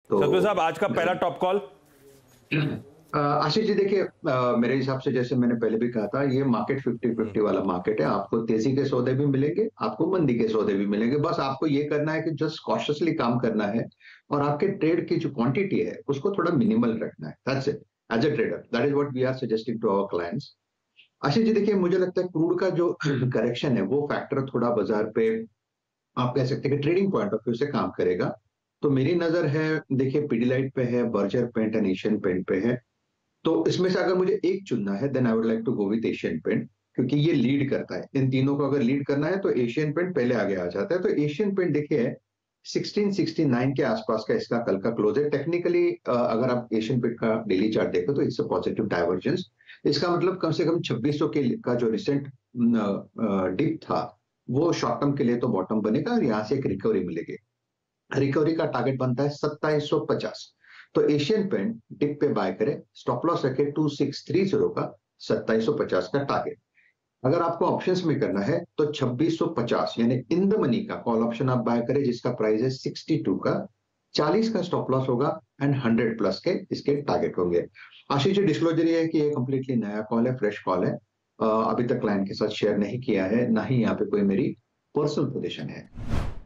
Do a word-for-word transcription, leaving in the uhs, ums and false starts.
तो सतपाल साहब, आज का पहला टॉप कॉल। अ, आशीष जी देखिए, अ, मेरे हिसाब से जैसे मैंने पहले भी कहा था, ये मार्केट फिफ्टी फिफ्टी वाला मार्केट है। आपको तेजी के सौदे भी मिलेंगे, आपको मंदी के सौदे भी मिलेंगे। बस आपको ये करना है कि जस्ट कॉशियसली काम करना है और आपके ट्रेड की जो क्वांटिटी है उसको थोड़ा मिनिमल रखना है। That's it. As a trader that is what we are suggesting to our clients. Ashish ji देखिए, मुझे लगता है क्रूड का जो करेक्शन है वो फैक्टर थोड़ा बाजार पे आप कह सकते हैं कि ट्रेडिंग पॉइंट ऑफ व्यू से काम करेगा। तो मेरी नजर है, देखिए पीडीलाइट पे है, Berger paint and Asian paint पे है। तो इसमें से अगर मुझे एक चुनना है then I would like to go with Asian paint, क्योंकि ये लीड करता है। इन तीनों को अगर लीड करना है तो एशियन पेंट पहले आगे आ जाता है। तो एशियन पेंट देखिए सिक्सटीन सिक्सटी नाइन के आसपास का इसका कल का क्लोज है। टेक्निकली अगर आप एशियन पेंट का डेली चार्ट देखो तो इट्स अ पॉजिटिव डाइवर्जेंस। इसका मतलब कम से कम छब्बीस सौ के का जो रिसेंट डिप था वो शॉर्ट टर्म के लिए तो बॉटम बनेगा और यहाँ से एक रिकवरी मिलेगी। रिकवरी का टारगेट बनता है सत्ताईस सौ पचास। तो एशियन पेंट डिप पे बाय करे, स्टॉप लॉस रखे टू सिक्स थ्री जीरो का, सत्ताईस सौ पचास का टारगेट। अगर आपको ऑप्शंस में करना है तो छब्बीस सौ पचास यानी इन द मनी का कॉल ऑप्शन आप बाय करें, जिसका प्राइस है सिक्सटी टू का, चालीस का स्टॉप लॉस होगा एंड हंड्रेड प्लस के इसके टारगेट होंगे। आशीष जी, डिस्क्लोजर ये है कि ये कंप्लीटली नया कॉल है, फ्रेश कॉल है। अ, अभी तक क्लाइंट के साथ शेयर नहीं किया है, ना ही यहाँ पे कोई मेरी पर्सनल पोजीशन है।